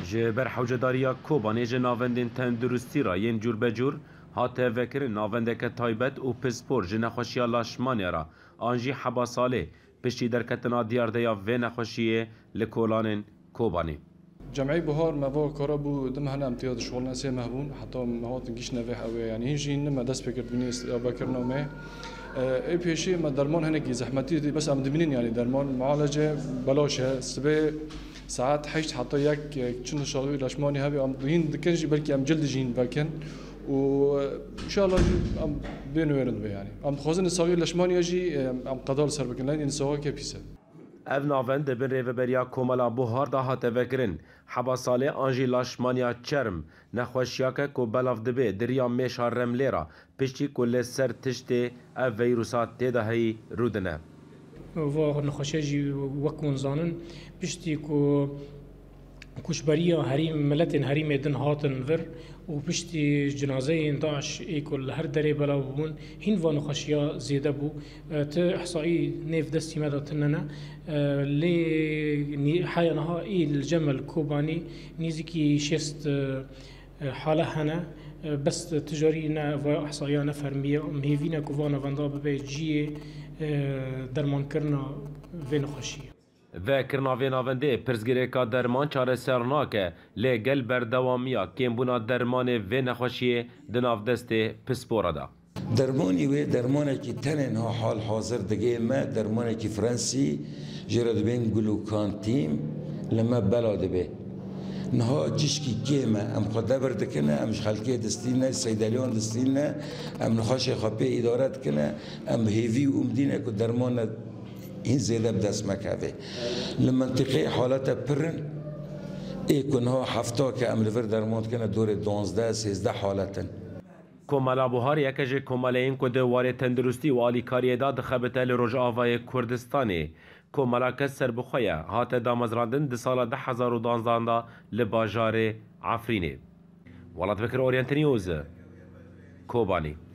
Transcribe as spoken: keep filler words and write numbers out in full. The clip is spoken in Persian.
جبر حوجداریا کوبانی جناوندین تندرستی را ین جور بجور هاته وکر ناوندک تایبت و پسپور جنخوشیا لاشمانی را آنجی حبا ساله پشتی درکتنا دیاردیا و نخوشیه لکولان کوبانی. جمعی بهار مواد کارابو دم هنر امتیاز شغل نسی مهبون حتی مواد گیش نوه هوای یعنی هیچ این نم دست بکرد بینی استرابا کرنا مه ای پیشی ما درمان هنگی زحمتی دی بس ام دمینین یعنی درمان معالجه بلاشه سبه ساعت هشت حتی یک چند شغلی لاشمانی هوی ام هین دکنش بلکه ام جلد جین بکن و ان شاء الله ام بینویرن به یعنی ام خوازن ساقی لاشمانی اجی ام قدال سر بکن لین ساقی که پیسه اف ناوند بن ریوبریا کومالا بوهار دا هاته وکرن حبا ساله آنجی لاشمانیا چرم نخوشیا که کو بلاف دبه دریا میشا رملیرا پشتی کل سر تشته اف ویروسات تیده هی رودنه و نخوشیا جی وکون زانن پشتی کو كوشبرية هريم ملتن هريم دن هاتن ور وبشتي جنازة داعش يكل هر دري بلاوون هين فانو خشيا زيادة بو ت إحصائي نيف دستي مدى تننا لي حيانها إي الجمل كوباني نيزيكي شست حالة هنا بس تجارينا وإحصائيانا فرمية مهيفينا كوفانا فاندا ببيت جي درمان كرنا فين خشيا و کرناوی ناونده پرزگیرکا درمان چاره سرناکه لگل بردوامیا کمبونا درمان و نخوشیه دناف دست پسپورا دا درمانی و درمانی که تنها حال حاضر دگه ما درمانی که فرانسی جرد بین گلوکانتیم لما بلاده به نها جشکی کیما ام خدا بردکنه ام خلقی دستینه سیدالیان دستینه ام نخاش خاپی ادارت کنه ام هیوی و امدینه که درمان این زیاده بدست مکوه لمنطقه حالت پرن ای کنها هفته که املور درمان کنه دور دانزده سیزده حالتن کومالا بوهار یکجه کومالا این کده واری تندرستی و آلی کاری داد خبته لروج آوای کردستانی کومالا کس سر بخواه هات دامزراندن ده سال ده هزار و دانزدان دا لباجار عفرینه ولات بکر اورینت نیوز کوبانی